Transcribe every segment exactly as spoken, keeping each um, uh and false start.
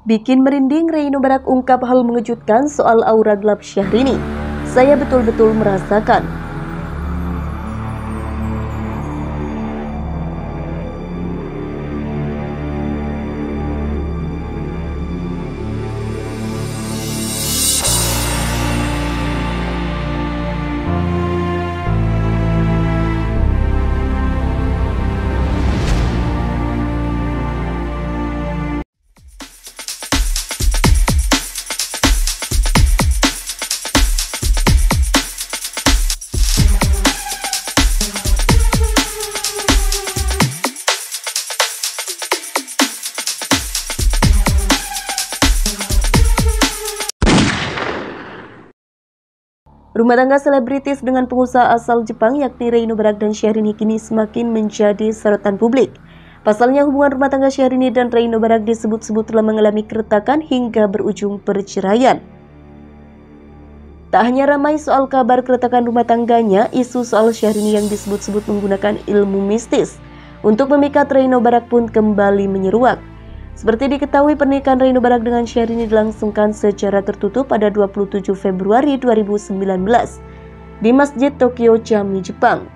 Bikin merinding, Reino Barak ungkap hal mengejutkan soal aura gelap Syahrini. Saya betul-betul merasakan. Rumah tangga selebritis dengan pengusaha asal Jepang yakni Reino Barak dan Syahrini kini semakin menjadi sorotan publik. Pasalnya hubungan rumah tangga Syahrini dan Reino Barak disebut-sebut telah mengalami keretakan hingga berujung perceraian. Tak hanya ramai soal kabar keretakan rumah tangganya, isu soal Syahrini yang disebut-sebut menggunakan ilmu mistis untuk memikat Reino Barak pun kembali menyeruak. Seperti diketahui, pernikahan Reino Barak dengan Syahrini dilangsungkan secara tertutup pada dua puluh tujuh Februari dua ribu sembilan belas di Masjid Tokyo Jami, Jepang.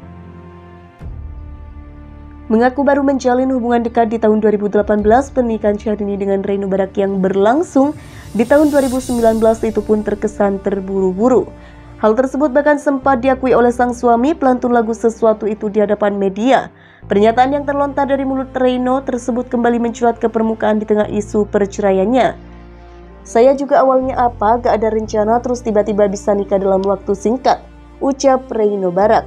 Mengaku baru menjalin hubungan dekat di tahun dua ribu delapan belas, pernikahan Syahrini dengan Reino Barak yang berlangsung di tahun dua ribu sembilan belas itu pun terkesan terburu-buru. Hal tersebut bahkan sempat diakui oleh sang suami, pelantun lagu Sesuatu Itu di hadapan media. Pernyataan yang terlontar dari mulut Reino tersebut kembali mencuat ke permukaan di tengah isu perceraiannya. Saya juga awalnya apa, gak ada rencana, terus tiba-tiba bisa nikah dalam waktu singkat, ucap Reino Barak.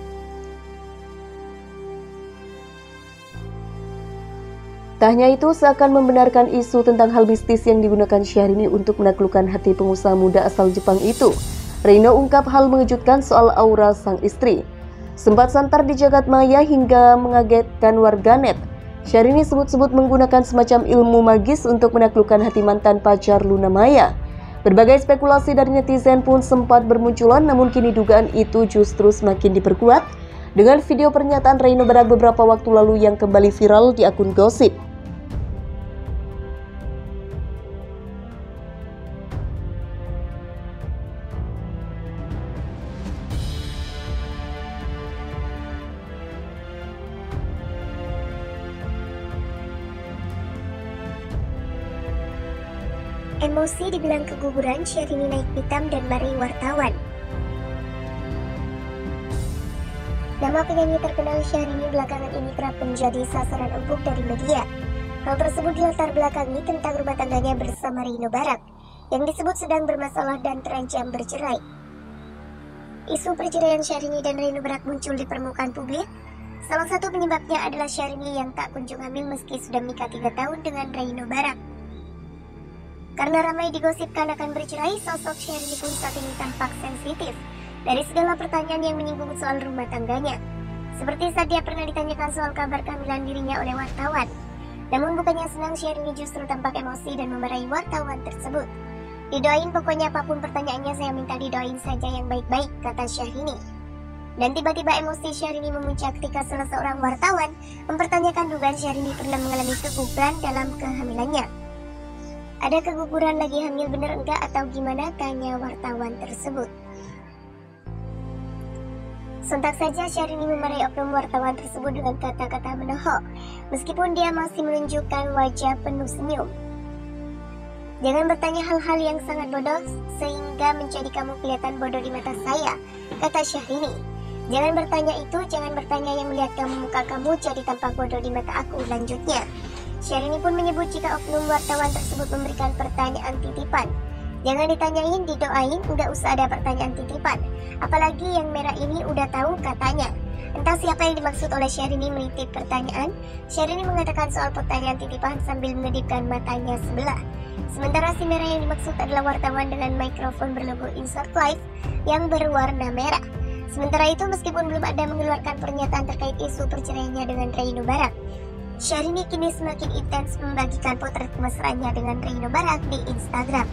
Tak hanya itu, seakan membenarkan isu tentang hal mistis yang digunakan Syahrini untuk menaklukkan hati pengusaha muda asal Jepang itu. Reino ungkap hal mengejutkan soal aura sang istri. Sempat santar di jagat maya hingga mengagetkan warganet. Syahrini sebut-sebut menggunakan semacam ilmu magis untuk menaklukkan hati mantan pacar Luna Maya. Berbagai spekulasi dari netizen pun sempat bermunculan, namun kini dugaan itu justru semakin diperkuat dengan video pernyataan Reino Barak beberapa waktu lalu yang kembali viral di akun gosip. Emosi dibilang keguguran, Syahrini naik pitam dan marahi wartawan. Nama penyanyi terkenal Syahrini belakangan ini kerap menjadi sasaran empuk dari media. Hal tersebut dilatar belakangi tentang rumah tangganya bersama Reino Barak, yang disebut sedang bermasalah dan terancam bercerai. Isu perceraian Syahrini dan Reino Barak muncul di permukaan publik. Salah satu penyebabnya adalah Syahrini yang tak kunjung hamil meski sudah menikah tiga tahun dengan Reino Barak. Karena ramai digosipkan akan bercerai, sosok Syahrini pun saat ini tampak sensitif dari segala pertanyaan yang menyinggung soal rumah tangganya. Seperti saat dia pernah ditanyakan soal kabar kehamilan dirinya oleh wartawan. Namun bukannya senang, Syahrini justru tampak emosi dan memarahi wartawan tersebut. Didoain, pokoknya apapun pertanyaannya saya minta didoain saja yang baik-baik, kata Syahrini. Dan tiba-tiba emosi Syahrini memuncak ketika salah seorang wartawan mempertanyakan dugaan Syahrini pernah mengalami keguguran dalam kehamilannya. Ada keguguran lagi hamil bener enggak atau gimana, tanya wartawan tersebut. Sontak saja Syahrini memarahi oknum wartawan tersebut dengan kata-kata menohok, meskipun dia masih menunjukkan wajah penuh senyum. Jangan bertanya hal-hal yang sangat bodoh sehingga menjadi kamu kelihatan bodoh di mata saya, kata Syahrini. Jangan bertanya itu, jangan bertanya yang melihat kamu muka kamu jadi tampak bodoh di mata aku, lanjutnya. Syahrini pun menyebut jika oknum wartawan tersebut memberikan pertanyaan titipan. Jangan ditanyain, didoain, nggak usah ada pertanyaan titipan. Apalagi yang merah ini udah tahu, katanya. Entah siapa yang dimaksud oleh Syahrini menitip pertanyaan. Syahrini mengatakan soal pertanyaan titipan sambil mengedipkan matanya sebelah. Sementara si merah yang dimaksud adalah wartawan dengan mikrofon berlogo Insert Live yang berwarna merah. Sementara itu, meskipun belum ada mengeluarkan pernyataan terkait isu perceraiannya dengan Reino Barak, Syahrini kini semakin intens membagikan potret kemesraannya dengan Reino Barak di Instagram.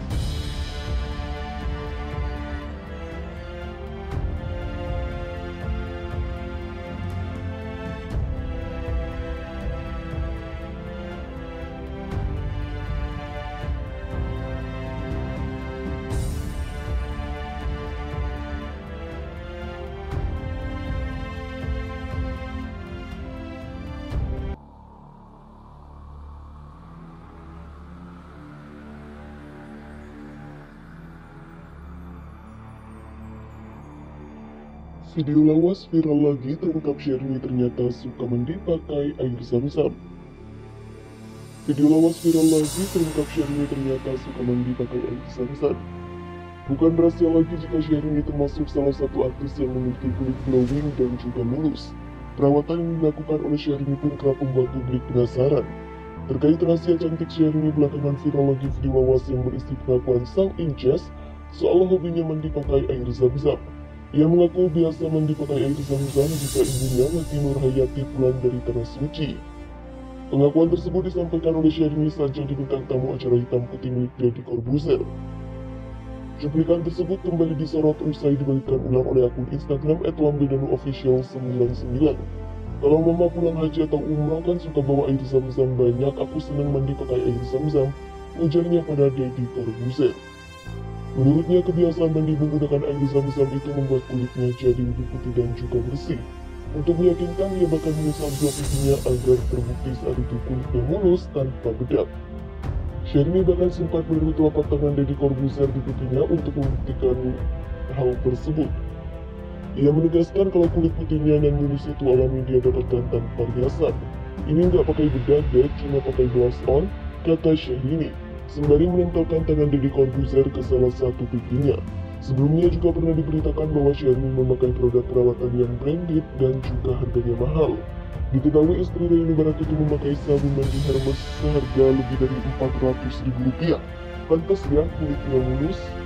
Video lawas viral lagi terungkap Sherni ternyata suka mandi pakai air zam-zam. Video lawas viral lagi terungkap Sherni ternyata suka mandi pakai air zam-zam. Bukan rahasia lagi jika Sherni termasuk salah satu artis yang memiliki kulit glowing dan juga mulus. Perawatan yang dilakukan oleh Sherni pun kerap membuat publik penasaran. Terkait rahasia cantik Sherni, belakangan viral lagi video lawas yang berisi pengakuan sang Inces soal hobinya mandi pakai air zam-zam. Ia mengaku biasa mandi pakai air zam-zam jika ibunya Lati Nurhayati pulang dari Tanah Suci. Pengakuan tersebut disampaikan oleh Sherni saat jadi bintang tamu acara Hitam Putih milik Deddy Corbuzier. Cuplikan tersebut kembali disorot usai dibagikan ulang oleh akun Instagram et lambedanu official sembilan sembilan. Kalau mama pulang haji atau umrah kan suka bawa air zam-zam banyak, aku senang mandi pakai air zam-zam, ujarnya pada Deddy Corbuzier. Menurutnya, kebiasaan mandi menggunakan air zam-zam itu membuat kulitnya jadi lebih putih dan juga bersih. Untuk meyakinkan, ia bahkan mengusap dua pipinya agar terbukti saat itu kulitnya mulus tanpa bedak. Sherni bahkan sempat meniru telapak tangan Deddy Corbuzier di pipinya untuk membuktikan hal tersebut. Ia menegaskan kalau kulit putihnya dan mulus itu alami dia dapatkan tanpa riasan. Ini nggak pakai bedak deh, cuma pakai blush on, kata Sherni, sembari menempelkan tangan Deddy Corbuzier ke salah satu pipinya. Sebelumnya juga pernah diberitakan bahwa Sherni memakai produk perawatan yang branded dan juga harganya mahal. Diketahui istri Reino Barak itu memakai sabun mandi Hermes seharga lebih dari empat ratus ribu rupiah. Pantas ya kulitnya mulus.